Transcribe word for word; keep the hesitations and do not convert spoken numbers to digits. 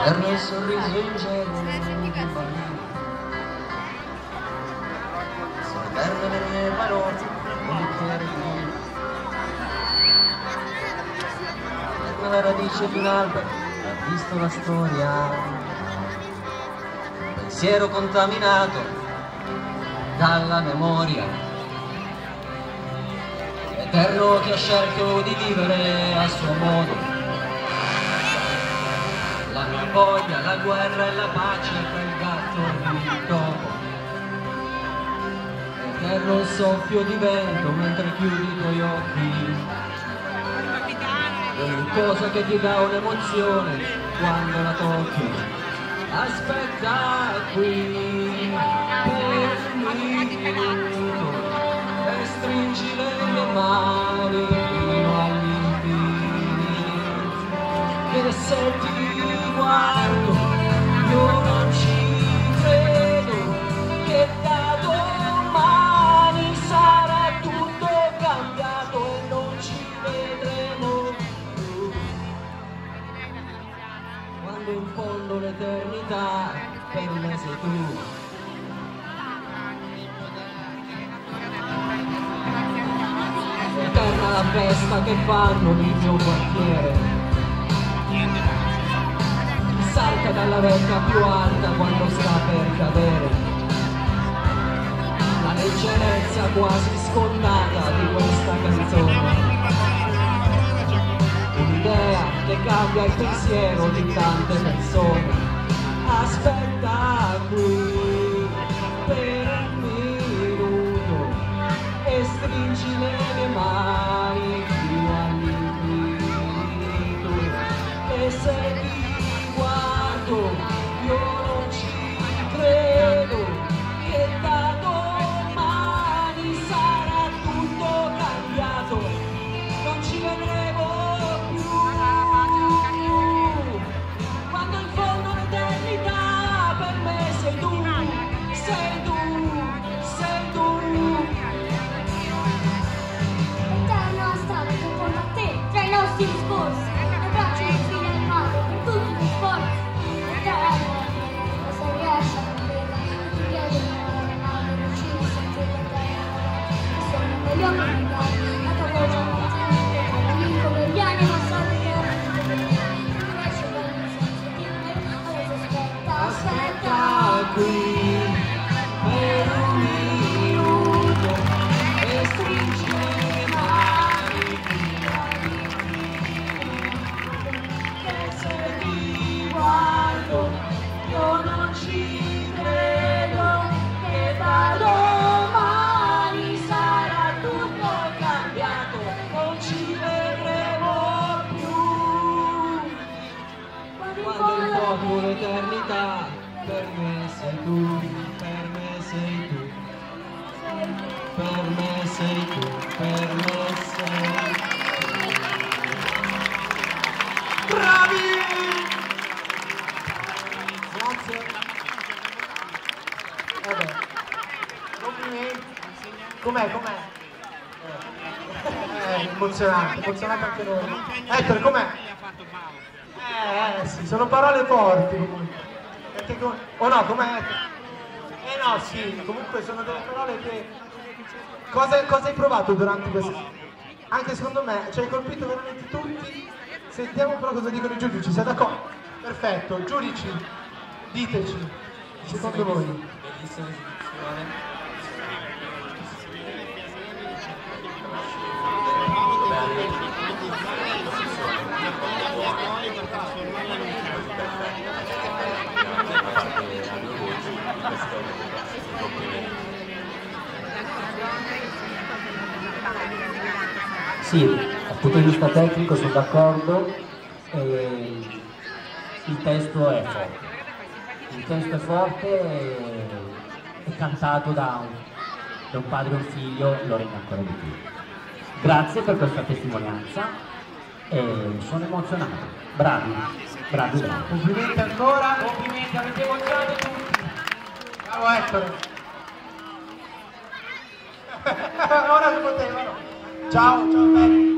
Erano il sorriso ingenuo di un bambino, sulle perle delle parole, un bicchiere di vino. Nella radice di un albero ha visto la storia, un pensiero contaminato dalla memoria, l'eterno che ha scelto di vivere a suo modo. La mia voglia, la guerra e la pace per il gatto di dopo. Eterno soffio di vento mentre chiudi i tuoi occhi. Ogni cosa che ti dà un'emozione quando la tocchi. Aspetta qui per un minuto e stringi le mie mani fino all'infinito. E se ti guardo io non ci credo che da domani sarà tutto cambiato e non ci vedremo più. Quando in fondo l'eternità per me sei tu. Eterna la festa che fanno nel mio quartiere, salta dalla vetta più alta quando sta per cadere. La leggerezza quasi scontata di questa canzone, un'idea che cambia il pensiero di tante persone. Aspetta qui per un minuto e stringi le mie mani fino all'infinito. E se ti guardo io non ci credo che da domani sarà tutto cambiato, non ci vedremo più. Quando in fondo l'eternità per me sei tu, sei tu, sei tu. Eterno stato che porta a te tra i nostri discorsi, le braccia di fine al mare per tutti gli sforzi. Eterno, ma se riesci a vedere, ti chiedo di non amare, non ci senti l'eterno. E sono negli occhi di cari, la tua voce non ti dico, come gli anni non so che ora ti vedo. Invece per il senso di me, adesso aspetta, Aspetta qui per un minuto e stringi le mie mani fino all'infinito. E se ti guardo io non ci credo che da domani sarà tutto cambiato, non ci vedremo più. Quando in fondo l'eternità per me sei tu, per me sei tu, per me sei tu, per me sei tu. Bravi! Grazie. Vabbè. Complimenti. Com'è, com'è? Eh, emozionante, emozionante anche noi. Ettore, com'è? Eh, eh, sì, sono parole forti comunque. Perché com oh no, com'è? Eh no, sì, comunque sono delle parole che... Cosa, cosa hai provato durante questo? Anche secondo me, ci hai colpito veramente tutti. Sentiamo però cosa dicono i giudici, sei d'accordo? Perfetto, giudici, diteci, secondo voi. Bellissima esibizione. Sì, dal punto di vista tecnico sono d'accordo, eh, il testo è forte, il testo è forte e è cantato da un, da un padre e un figlio, lo rende ancora di più. Grazie per questa testimonianza e sono emozionato, bravi, bravi, bravi. Complimenti ancora, complimenti, avete emozionato tutti. Bravo Ettore. Ora si potevano. Ciao, ciao a te.